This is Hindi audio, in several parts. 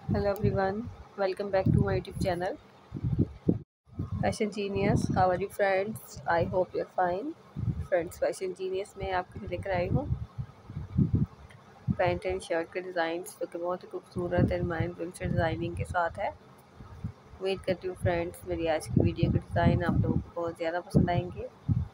Hello everyone, welcome back to my YouTube channel Fashion Genius. How are you friends? I hope you're fine. Friends, Fashion Genius में आपके लिए लेकर आई हूँ पैंट एंड शर्ट के डिज़ाइन जो कि बहुत ही खूबसूरत एंड माइंड ब्लोइंग से डिज़ाइनिंग के साथ है। उम्मीद करती हूँ फ्रेंड्स मेरी आज की वीडियो के डिज़ाइन आप लोगों को बहुत ज़्यादा पसंद आएंगे।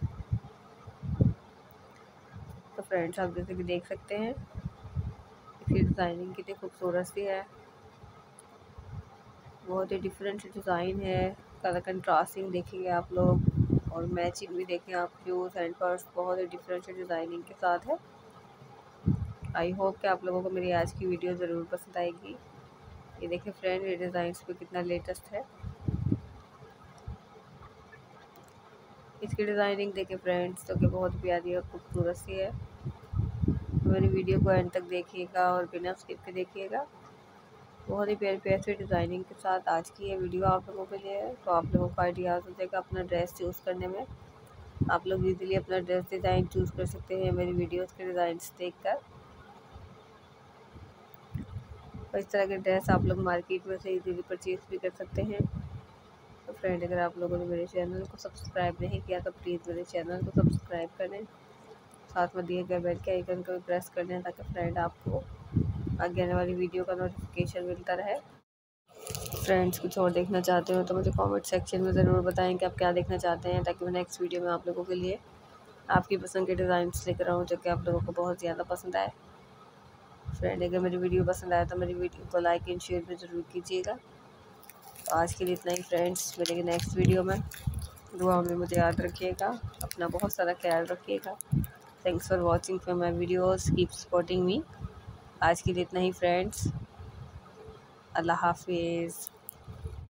तो फ्रेंड्स आप जैसे कि देख सकते हैं इसकी डिज़ाइनिंग कितनी खूबसूरत सी है, बहुत ही डिफरेंट डिज़ाइन है। कलर कंट्रास्टिंग देखेंगे आप लोग और मैचिंग भी देखें आप, शूज़ एंड पर्स बहुत ही डिफरेंट डिज़ाइनिंग के साथ है। आई होप कि आप लोगों को मेरी आज की वीडियो ज़रूर पसंद आएगी। ये देखिए फ्रेंड, ये डिज़ाइंस पे कितना लेटेस्ट है। इसकी डिज़ाइनिंग देखें फ्रेंड्स तो कि बहुत प्यारी और खूबसूरत सी है। तो मेरी वीडियो को एंड तक देखिएगा और बिना स्किप के देखिएगा। बहुत ही प्यारी प्यारी डिज़ाइनिंग के साथ आज की ये वीडियो आप लोगों के लिए है। तो आप लोगों को आइडियाज़ हो जाएगा अपना ड्रेस चूज़ करने में। आप लोग इजीली अपना ड्रेस डिज़ाइन चूज़ कर सकते हैं मेरी वीडियोस के डिज़ाइंस देखकर। और इस तरह के ड्रेस आप लोग मार्केट में से इजीली परचेज़ भी कर सकते हैं। तो फ्रेंड, अगर आप लोगों ने मेरे चैनल को सब्सक्राइब नहीं किया तो प्लीज़ मेरे चैनल को सब्सक्राइब कर लें, साथ में दिए गए बेल के आइकन को भी प्रेस कर लें ताकि फ्रेंड आपको आगे आने वाली वीडियो का नोटिफिकेशन मिलता रहे। फ्रेंड्स, कुछ और देखना चाहते हो तो मुझे कमेंट सेक्शन में ज़रूर बताएं कि आप क्या देखना चाहते हैं, ताकि मैं नेक्स्ट वीडियो में आप लोगों के लिए आपकी पसंद के डिज़ाइंस लेकर आऊँ जो कि आप लोगों को बहुत ज़्यादा पसंद आए। फ्रेंड, अगर मेरी वीडियो पसंद आए तो मेरी वीडियो को लाइक एंड शेयर भी ज़रूर कीजिएगा। तो आज के लिए इतना ही फ्रेंड्स, मिलेंगे नेक्स्ट वीडियो में। दुआ में मुझे याद रखिएगा, अपना बहुत सारा ख्याल रखिएगा। Thanks for watching for my videos, keep supporting me. आज के लिए इतना ही फ्रेंड्स, अल्लाह हाफिज़।